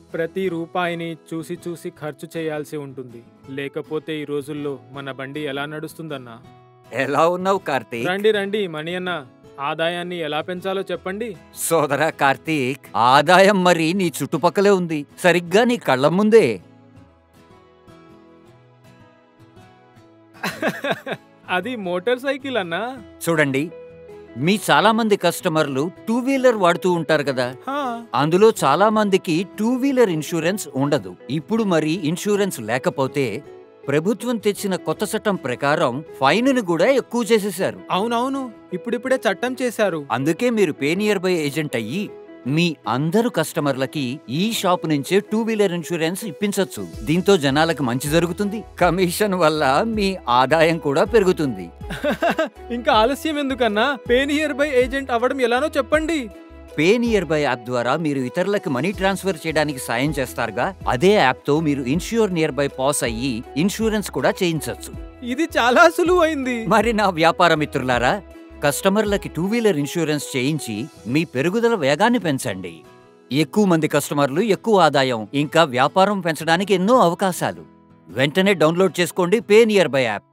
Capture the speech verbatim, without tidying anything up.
ప్రతి రూపాయిని చూసి చూసి ఖర్చు చేయాల్సి ఉంటుంది. లేకపోతే ఈ రోజుల్లో మన బండి ఎలా నడుస్తుందన్నా? ఎలా ఉన్నావు కార్తీక్? రండి రండి మణి అన్న, ఆదాయాన్ని ఎలా పెంచాలో చెప్పండి. సోదరా కార్తీక్, ఆదాయం మరి నీ చుట్టుపక్కలే ఉంది, సరిగ్గా నీ కళ్ళ ముందే. అది మోటార్ సైకిల్ అన్నా. చూడండి, మీ చాలా మంది కస్టమర్లు టూ వీలర్ వాడుతూ ఉంటారు కదా, హా, అందులో చాలా మందికి టూ వీలర్ ఇన్సూరెన్స్ ఉండదు. ఇప్పుడు మరి ఇన్సూరెన్స్ లేకపోతే ప్రభుత్వం తెచ్చిన కొత్త చట్టం ప్రకారం ఫైన్ కూడా ఎక్కువ చేసేశారు. అవునవును, ఇప్పుడిప్పుడే చట్టం చేశారు. అందుకే మీరు PayNearby ఏజెంట్ అయ్యి మీ అందరు కస్టమర్లకి ఈ షాప్ నుంచే టూ వీలర్ ఇన్సూరెన్స్ ఇప్పించొచ్చు. దీంతో జనాలకు మంచి జరుగుతుంది, కమిషన్ వల్ల మీ ఆదాయం కూడా పెరుగుతుంది. ఇంకా ఆలస్యం ఎందుకన్నా? PayNearby ఏజెంట్ అవ్వడం ఎలానో చెప్పండి. PayNearby యాప్ ద్వారా మీరు ఇతరులకు మనీ ట్రాన్స్ఫర్ చేయడానికి సాయం చేస్తారుగా, అదే యాప్ తో మీరు InsureNearby పాస్ అయ్యి ఇన్సూరెన్స్ కూడా చేయించొచ్చు. ఇది చాలా సులువైంది. మరి నా వ్యాపార మిత్రులారా, కస్టమర్లకి టూ వీలర్ ఇన్సూరెన్స్ చేయించి మీ పెరుగుదల వేగాన్ని పెంచండి. ఎక్కువ మంది కస్టమర్లు, ఎక్కువ ఆదాయం, ఇంకా వ్యాపారం పెంచడానికి ఎన్నో అవకాశాలు. వెంటనే డౌన్లోడ్ చేసుకోండి PayNearby యాప్.